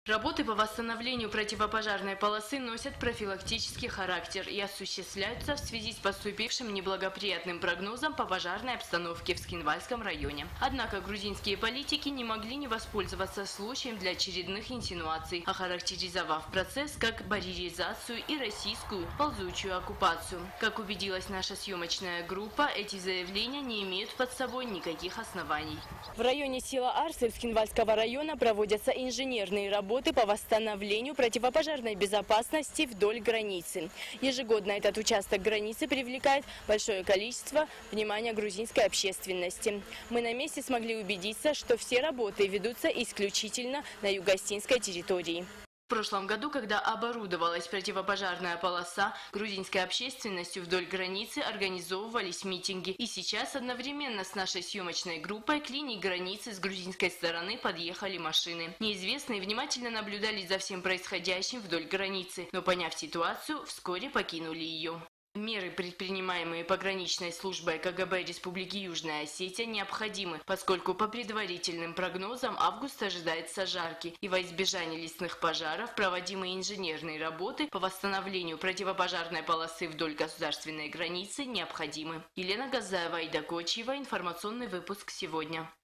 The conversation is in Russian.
Работы по восстановлению противопожарной полосы носят профилактический характер и осуществляются в связи с поступившим неблагоприятным прогнозом по пожарной обстановке в Цхинвальском районе. Однако грузинские политики не могли не воспользоваться случаем для очередных инсинуаций, охарактеризовав процесс как барьеризацию и российскую ползучую оккупацию. Как убедилась наша съемочная группа, эти заявления не имеют под собой никаких оснований. В районе села Арсы Цхинвальского района проводятся инженерные работы по восстановлению противопожарной безопасности вдоль границы. Ежегодно этот участок границы привлекает большое количество внимания грузинской общественности. Мы на месте смогли убедиться, что все работы ведутся исключительно на юго-осетинской территории. В прошлом году, когда оборудовалась противопожарная полоса, грузинской общественностью вдоль границы организовывались митинги. И сейчас одновременно с нашей съемочной группой к линии границы с грузинской стороны подъехали машины. Неизвестные внимательно наблюдали за всем происходящим вдоль границы, но, поняв ситуацию, вскоре покинули ее. Меры, предпринимаемые пограничной службой КГБ Республики Южная Осетия, необходимы, поскольку по предварительным прогнозам август ожидается жаркий, и во избежание лесных пожаров проводимые инженерные работы по восстановлению противопожарной полосы вдоль государственной границы необходимы. Елена Газаева, Аида Кочиева, информационный выпуск сегодня.